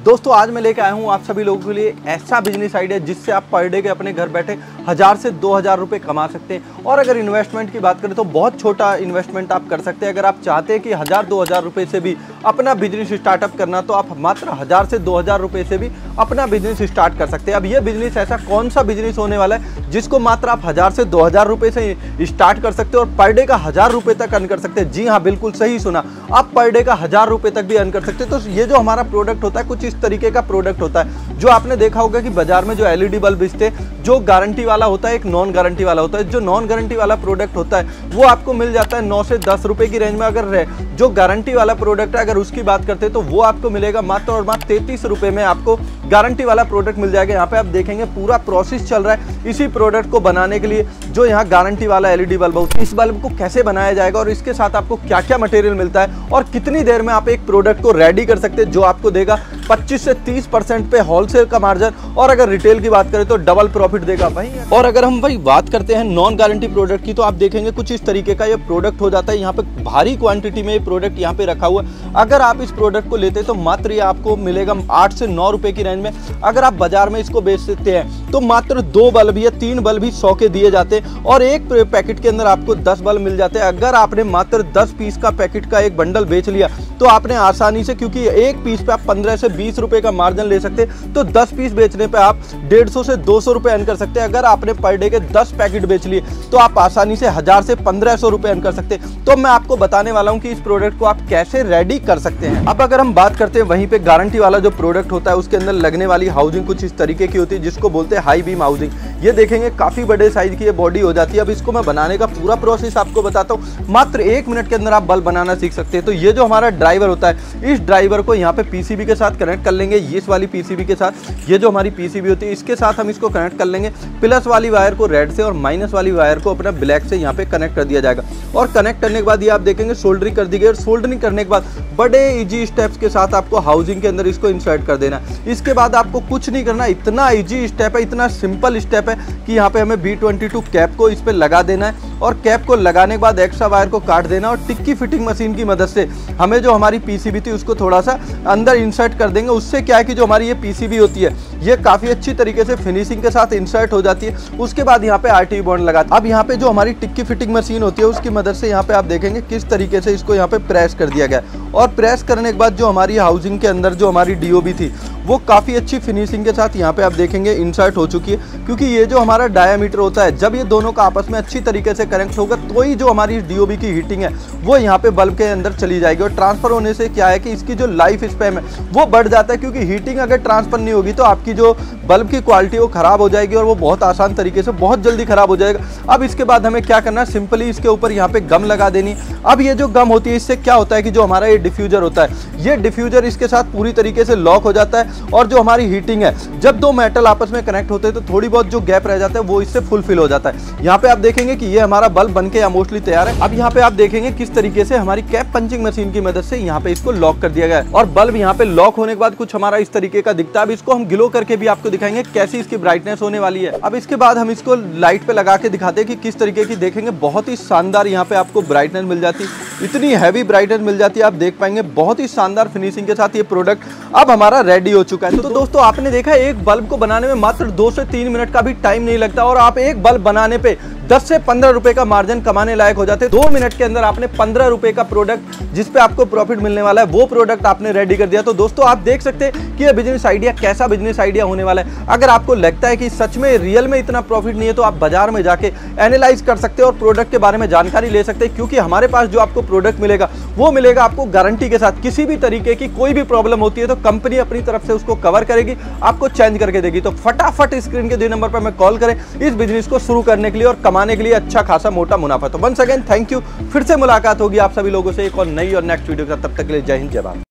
दोस्तों आज मैं लेके आया हूँ आप सभी लोगों के लिए ऐसा बिजनेस आइडिया जिससे आप पर डे के अपने घर बैठे 1000 से 2000 रुपये कमा सकते हैं। और अगर इन्वेस्टमेंट की बात करें तो बहुत छोटा इन्वेस्टमेंट आप कर सकते हैं। अगर आप चाहते हैं कि 1000-2000 रुपये से भी अपना बिजनेस स्टार्टअप करना तो आप मात्र 1000 से 2000 रुपये से भी अपना बिजनेस स्टार्ट कर सकते हैं। अब ये बिजनेस ऐसा कौन सा बिजनेस होने वाला है जिसको मात्र आप 1000 से 2000 रुपये से स्टार्ट कर सकते हैं और पर डे का 1000 रुपये तक अर्न कर सकते हैं। जी हाँ, बिल्कुल सही सुना, आप पर डे का 1000 रुपये तक भी अर्न कर सकते हैं। तो ये जो हमारा प्रोडक्ट होता है कुछ इस तरीके का प्रोडक्ट होता है जो आपने देखा होगा कि बाजार में जो एलईडी बल्ब बेचते हैं, जो गारंटी वाला होता है, एक नॉन गारंटी वाला होता है। जो नॉन गारंटी वाला प्रोडक्ट होता है वो आपको मिल जाता है 9 से 10 रुपए की रेंज में। अगर जो गारंटी वाला प्रोडक्ट है अगर उसकी बात करते हैं तो वो आपको मिलेगा मात्र और मात्र 33 रुपए में आपको गारंटी वाला प्रोडक्ट मिल जाएगा। यहाँ पे आप देखेंगे पूरा प्रोसेस चल रहा है इसी प्रोडक्ट को बनाने के लिए। जो यहाँ गारंटी वाला एलईडी बल्ब होता है, इस बल्ब को कैसे बनाया जाएगा और इसके साथ आपको क्या क्या मटेरियल मिलता है और कितनी देर में आप एक प्रोडक्ट को रेडी कर सकते हैं जो आपको देगा 25 से 30% पे होलसेल का मार्जिन, और अगर रिटेल की बात करें तो डबल प्रॉफिट देगा भाई। और अगर हम भाई बात करते हैं नॉन गारंटी प्रोडक्ट की तो आप देखेंगे कुछ इस तरीके का ये प्रोडक्ट हो जाता है। यहाँ पे भारी क्वांटिटी में ये प्रोडक्ट यहाँ पे रखा हुआ है। अगर आप इस प्रोडक्ट को लेते हैं तो मात्र ये आपको मिलेगा 8 से 9 रुपए की रेंज में। अगर आप बाजार में इसको बेच सकते हैं तो मात्र 2 बल्ब या 3 बल्ब ही 100 के दिए जाते हैं और एक पैकेट के अंदर आपको 10 बल्ब मिल जाते हैं। अगर आपने मात्र 10 पीस का पैकेट का एक बंडल बेच लिया तो आपने आसानी से, क्योंकि एक पीस पे आप 15 से 20 रुपए का मार्जिन ले सकते हैं, तो 10 पीस बेचने पे आप 150 से 200 रुपए अर्न कर सकते हैं। अगर आपने पर डे के 10 पैकेट बेच लिए तो आप आसानी से 1000 से 1500 रुपए अर्न कर सकते हैं। तो मैं आपको बताने वाला हूं कि इस प्रोडक्ट को आप कैसे रेडी कर सकते हैं। अब अगर हम बात करते हैं वहीं पे गारंटी वाला जो प्रोडक्ट होता है उसके अंदर लगने वाली हाउसिंग कुछ इस तरीके की होती है जिसको बोलते हैं हाई बीम हाउसिंग। ये देखेंगे काफी बड़े साइज की ये बॉडी हो जाती है। अब इसको मैं बनाने का पूरा प्रोसेस आपको बताता हूँ। मात्र 1 मिनट के अंदर आप बल्ब बनाना सीख सकते हैं। तो ये जो हमारा ड्राइवर होता है, इस ड्राइवर को यहाँ पे पीसीबी के साथ कनेक्ट कर लेंगे। इस वाली पीसीबी के साथ, ये जो हमारी पीसीबी होती है इसके साथ हम इसको कनेक्ट कर लेंगे। प्लस वाली वायर को रेड से और माइनस वाली वायर को अपना ब्लैक से यहाँ पे कनेक्ट कर दिया जाएगा। और कनेक्ट करने के बाद ये आप देखेंगे सोल्डरिंग कर दी गई। और सोल्डरिंग करने के बाद बड़े इजी स्टेप्स के साथ आपको हाउसिंग के अंदर इसको इंसर्ट कर देना है। इसके बाद आपको कुछ नहीं करना, इतना इजी स्टेप है, इतना सिंपल स्टेप है कि यहाँ पे हमें B22 कैप को इस पे लगा देना है और कैप को लगाने के बाद एक्स्ट्रा वायर को काट देना और टिक्की फिटिंग मशीन की मदद से हमें जो हमारी पीसीबी थी उसको थोड़ा सा अंदर इंसर्ट कर देंगे। उससे क्या है कि जो हमारी ये पीसीबी होती है ये काफी अच्छी तरीके से फिनिशिंग के साथ इंसर्ट हो जाती है। उसके बाद यहाँ पे आरटीवी बॉन्ड लगा। अब यहाँ पे जो हमारी टिक्की फिटिंग मशीन होती है उसकी मदद से यहाँ पे आप देखेंगे किस तरीके से इसको यहाँ पे प्रेस कर दिया गया और प्रेस करने के बाद जो हमारी हाउसिंग के अंदर जो हमारी डीओबी थी वो काफ़ी अच्छी फिनिशिंग के साथ यहाँ पे आप देखेंगे इंसर्ट हो चुकी है। क्योंकि ये जो हमारा डायामीटर होता है, जब ये दोनों का आपस में अच्छी तरीके से कनेक्ट होगा तो ही जो हमारी डीओबी की हीटिंग है वो यहाँ पे बल्ब के अंदर चली जाएगी। और ट्रांसफर होने से क्या है कि इसकी जो लाइफ स्पैन है वो बढ़ जाता है, क्योंकि हीटिंग अगर ट्रांसफर नहीं होगी तो आपकी जो बल्ब की क्वालिटी वो खराब हो जाएगी और वो बहुत आसान तरीके से बहुत जल्दी खराब हो जाएगा। अब इसके बाद हमें क्या करना है, सिंपली इसके ऊपर यहाँ पे गम लगा देनी। अब ये जो गम होती है इससे क्या होता है कि जो हमारा ये डिफ्यूजर होता है, ये डिफ्यूजर इसके साथ पूरी तरीके से लॉक हो जाता है और जो हमारी हीटिंग है, जब दो मेटल आपस में कनेक्ट होते हैं तो थोड़ी बहुत जो गैप रह जाता है वो इससे फुलफिल हो जाता है। यहाँ पे आप देखेंगे कि ये हमारा बल्ब बनके या मोस्टली तैयार है। अब यहाँ पे आप देखेंगे किस तरीके से हमारी कैप पंचिंग मशीन की मदद से यहाँ पे इसको लॉक कर दिया गया है और बल्ब यहाँ पे लॉक होने के बाद कुछ हमारा इस तरीके का दिखता है। अब इसको हम ग्लो करके भी आपको दिखाएंगे कैसी इसकी ब्राइटनेस होने वाली है। अब इसके बाद हम इसको लाइट पे लगा के दिखाते हैं कि किस तरीके की, देखेंगे बहुत ही शानदार यहाँ पे आपको ब्राइटनेस मिल जाती है। इतनी हैवी ब्राइटनेस मिल जाती है, आप देख पाएंगे बहुत ही शानदार फिनिशिंग के साथ ये प्रोडक्ट अब हमारा रेडी हो चुका है। तो दोस्तों आपने देखा एक बल्ब को बनाने में मात्र 2 से 3 मिनट का भी टाइम नहीं लगता और आप एक बल्ब बनाने पे 10 से 15 रुपए का मार्जिन कमाने लायक हो जाते हैं। 2 मिनट के अंदर आपने 15 रुपए का प्रोडक्ट जिसपे आपको प्रॉफिट मिलने वाला है वो प्रोडक्ट आपने रेडी कर दिया। तो दोस्तों आप देख सकते हैं कि ये बिजनेस आइडिया कैसा बिजनेस आइडिया होने वाला है। अगर आपको लगता है कि सच में रियल में इतना प्रॉफिट नहीं है तो आप बाजार में जाके एनालाइज कर सकते हैं और प्रोडक्ट के बारे में जानकारी ले सकते हैं, क्योंकि हमारे पास जो आपको प्रोडक्ट मिलेगा वो मिलेगा आपको गारंटी के साथ। किसी भी तरीके की कोई भी प्रॉब्लम होती है तो कंपनी अपनी तरफ से उसको कवर करेगी, आपको चेंज करके देगी। तो फटाफट स्क्रीन के 2 नंबर पर मैं कॉल करें इस बिजनेस को शुरू करने के लिए और कमाने के लिए अच्छा खासा मोटा मुनाफा। तो वंस अगेन थैंक यू। फिर से मुलाकात होगी आप सभी लोगों से एक और नई और नेक्स्ट वीडियो के साथ। तब तक के लिए जय हिंद, जय भारत।